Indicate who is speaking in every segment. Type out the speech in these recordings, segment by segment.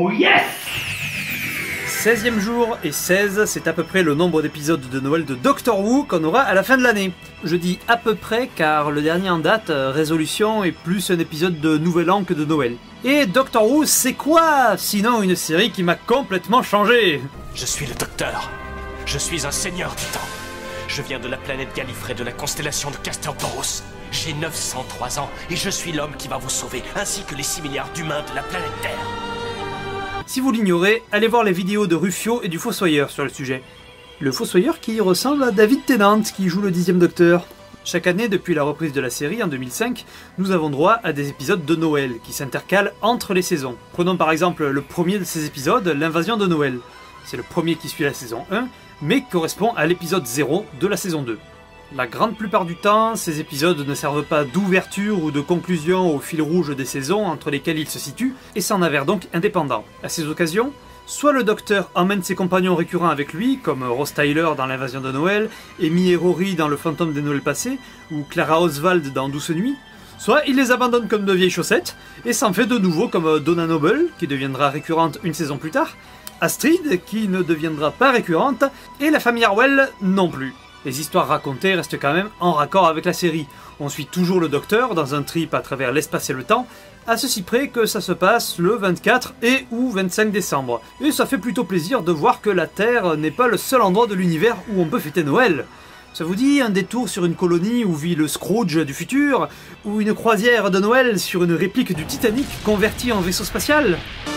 Speaker 1: Oh yes!
Speaker 2: 16e jour et 16, c'est à peu près le nombre d'épisodes de Noël de Doctor Who qu'on aura à la fin de l'année. Je dis à peu près car le dernier en date, Résolution, est plus un épisode de Nouvel An que de Noël. Et Doctor Who, c'est quoi sinon une série qui m'a complètement changé?
Speaker 3: Je suis le Docteur. Je suis un seigneur du temps. Je viens de la planète Gallifrey de la constellation de Castor-Porus. J'ai 903 ans et je suis l'homme qui va vous sauver, ainsi que les 6 milliards d'humains de la planète Terre.
Speaker 2: Si vous l'ignorez, allez voir les vidéos de Rufio et du Fossoyeur sur le sujet. Le Fossoyeur qui ressemble à David Tennant qui joue le 10e Docteur. Chaque année, depuis la reprise de la série en 2005, nous avons droit à des épisodes de Noël qui s'intercalent entre les saisons. Prenons par exemple le premier de ces épisodes, l'invasion de Noël. C'est le premier qui suit la saison 1, mais correspond à l'épisode 0 de la saison 2. La grande plupart du temps, ces épisodes ne servent pas d'ouverture ou de conclusion au fil rouge des saisons entre lesquelles ils se situent, et s'en avèrent donc indépendants. À ces occasions, soit le Docteur emmène ses compagnons récurrents avec lui, comme Ross Tyler dans l'invasion de Noël, Amy et Rory dans le fantôme des Noëls passés, ou Clara Oswald dans Douce Nuit, soit il les abandonne comme de vieilles chaussettes, et s'en fait de nouveau comme Donna Noble, qui deviendra récurrente une saison plus tard, Astrid, qui ne deviendra pas récurrente, et la famille Harwell non plus. Les histoires racontées restent quand même en raccord avec la série. On suit toujours le Docteur dans un trip à travers l'espace et le temps, à ceci près que ça se passe le 24 et ou 25 décembre. Et ça fait plutôt plaisir de voir que la Terre n'est pas le seul endroit de l'univers où on peut fêter Noël. Ça vous dit un détour sur une colonie où vit le Scrooge du futur? Ou une croisière de Noël sur une réplique du Titanic convertie en vaisseau spatial?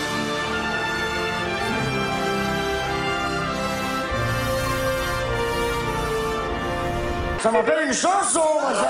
Speaker 1: Ça m'appelle une chanson, moi, ça.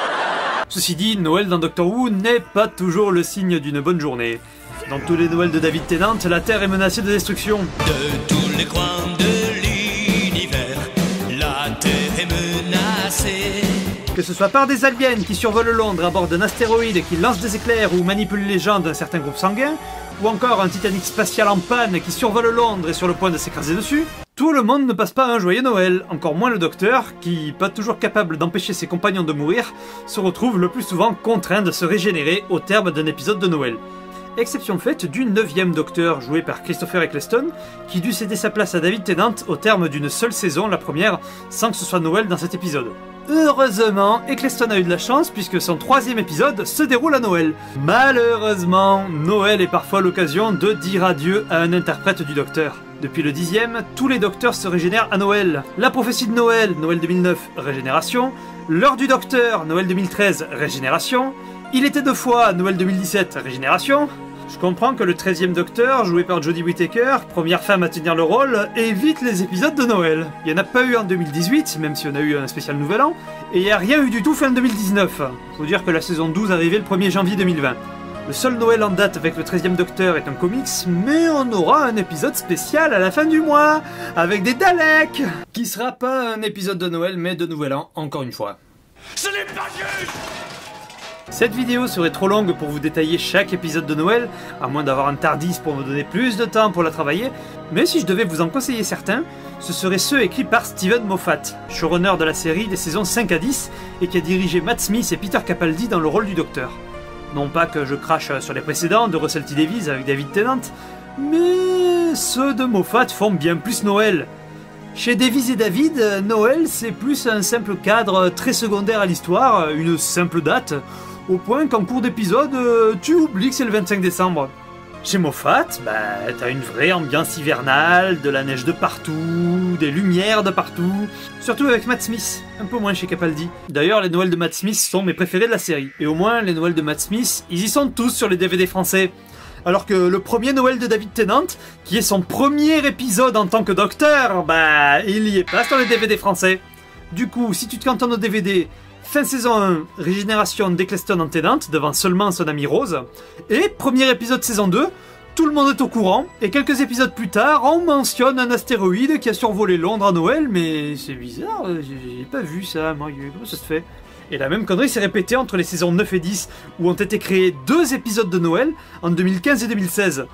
Speaker 2: Ceci dit, Noël dans Doctor Who n'est pas toujours le signe d'une bonne journée. Dans tous les Noëls de David Tennant, la Terre est menacée de destruction.
Speaker 4: De tous les coins de l'univers, la Terre est menacée.
Speaker 2: Que ce soit par des aliens qui survolent Londres à bord d'un astéroïde qui lance des éclairs ou manipule les gens d'un certain groupe sanguin, ou encore un Titanic spatial en panne qui survole Londres et sur le point de s'écraser dessus, tout le monde ne passe pas un joyeux Noël, encore moins le Docteur, qui, pas toujours capable d'empêcher ses compagnons de mourir, se retrouve le plus souvent contraint de se régénérer au terme d'un épisode de Noël. Exception faite du 9e Docteur, joué par Christopher Eccleston, qui dut céder sa place à David Tennant au terme d'une seule saison, la première, sans que ce soit Noël dans cet épisode. Heureusement, Eccleston a eu de la chance puisque son 3e épisode se déroule à Noël. Malheureusement, Noël est parfois l'occasion de dire adieu à un interprète du Docteur. Depuis le 10e, tous les Docteurs se régénèrent à Noël. La prophétie de Noël, Noël 2009, régénération. L'heure du Docteur, Noël 2013, régénération. Il était 2 fois, Noël 2017, régénération. Je comprends que le 13e Docteur, joué par Jodie Whittaker, première femme à tenir le rôle, évite les épisodes de Noël. Il n'y en a pas eu en 2018, même si on a eu un spécial Nouvel An, et il n'y a rien eu du tout fin 2019. Faut dire que la saison 12 arrivait le 1er janvier 2020. Le seul Noël en date avec le 13e Docteur est un comics, mais on aura un épisode spécial à la fin du mois, avec des Daleks, qui sera pas un épisode de Noël, mais de Nouvel An, encore une fois.
Speaker 3: Ce n'est pas juste!
Speaker 2: Cette vidéo serait trop longue pour vous détailler chaque épisode de Noël, à moins d'avoir un Tardis pour me donner plus de temps pour la travailler, mais si je devais vous en conseiller certains, ce seraient ceux écrits par Steven Moffat, showrunner de la série des saisons 5 à 10, et qui a dirigé Matt Smith et Peter Capaldi dans le rôle du Docteur. Non pas que je crache sur les précédents de Russell T Davies avec David Tennant, mais ceux de Moffat font bien plus Noël. Chez Davies et David, Noël c'est plus un simple cadre très secondaire à l'histoire, une simple date, au point qu'en cours d'épisode, tu oublies que c'est le 25 décembre. Chez Moffat, t'as une vraie ambiance hivernale, de la neige de partout, des lumières de partout, surtout avec Matt Smith, un peu moins chez Capaldi. D'ailleurs, les Noëls de Matt Smith sont mes préférés de la série. Et au moins, les Noëls de Matt Smith, ils y sont tous sur les DVD français. Alors que le premier Noël de David Tennant, qui est son premier épisode en tant que Docteur, il y est pas sur les DVD français. Du coup, si tu te cantonnes au DVD, fin saison 1, régénération d'Eccleston en Tennant, devant seulement son ami Rose, et premier épisode saison 2, tout le monde est au courant, et quelques épisodes plus tard, on mentionne un astéroïde qui a survolé Londres à Noël, mais c'est bizarre, j'ai pas vu ça, moi, comment ça se fait? Et la même connerie s'est répétée entre les saisons 9 et 10, où ont été créés 2 épisodes de Noël, en 2015 et 2016.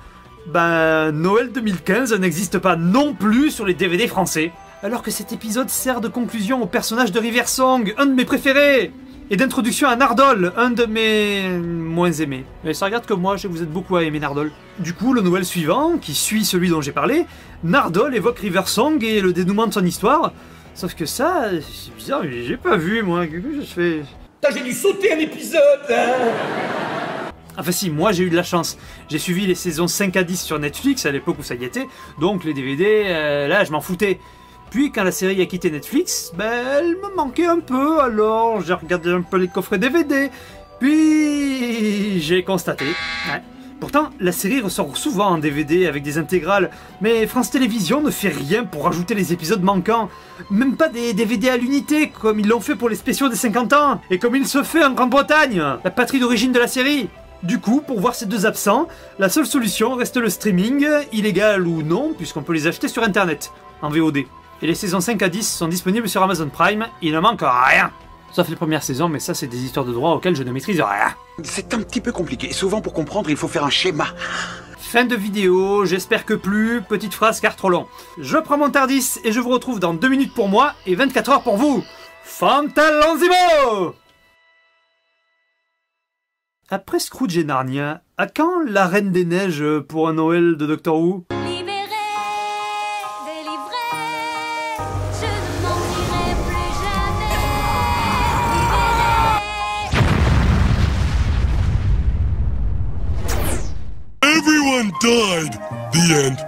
Speaker 2: Noël 2015 n'existe pas non plus sur les DVD français. Alors que cet épisode sert de conclusion au personnage de River Song, un de mes préférés. et d'introduction à Nardole, un de mes moins aimés. Mais ça regarde comme moi, je sais que vous êtes beaucoup à aimer Nardole. Du coup, le Noël suivant, qui suit celui dont j'ai parlé, Nardole évoque River Song et le dénouement de son histoire. Sauf que ça, c'est bizarre, j'ai pas vu moi, qu'est-ce que je fais?
Speaker 5: J'ai dû sauter un épisode, hein.
Speaker 2: Enfin si, moi j'ai eu de la chance. J'ai suivi les saisons 5 à 10 sur Netflix à l'époque où ça y était, donc les DVD, là je m'en foutais. Puis quand la série a quitté Netflix, elle me manquait un peu, alors j'ai regardé un peu les coffrets DVD, puis j'ai constaté. Ouais. Pourtant, la série ressort souvent en DVD avec des intégrales, mais France Télévisions ne fait rien pour rajouter les épisodes manquants. Même pas des DVD à l'unité, comme ils l'ont fait pour les spéciaux des 50 ans, et comme il se fait en Grande-Bretagne, la patrie d'origine de la série. Du coup, pour voir ces deux absents, la seule solution reste le streaming, illégal ou non, puisqu'on peut les acheter sur internet, en VOD. Et les saisons 5 à 10 sont disponibles sur Amazon Prime, il ne manque rien. Sauf les premières saisons, mais ça c'est des histoires de droit auxquelles je ne maîtrise rien.
Speaker 6: C'est un petit peu compliqué. Souvent pour comprendre, il faut faire un schéma.
Speaker 2: Fin de vidéo, j'espère que plus, petite phrase car trop long. Je prends mon Tardis et je vous retrouve dans 2 minutes pour moi et 24 heures pour vous. Fantalonzimo! Après Scrooge et Narnia, à quand la Reine des Neiges pour un Noël de Doctor Who?
Speaker 7: Everyone died. The end.